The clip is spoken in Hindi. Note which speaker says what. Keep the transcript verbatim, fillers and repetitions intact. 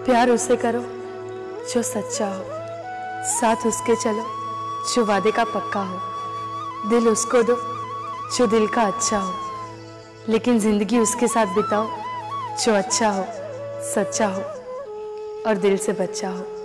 Speaker 1: प्यार उसे करो जो सच्चा हो, साथ उसके चलो जो वादे का पक्का हो, दिल उसको दो जो दिल का अच्छा हो, लेकिन जिंदगी उसके साथ बिताओ जो अच्छा हो, सच्चा हो और दिल से बच्चा हो।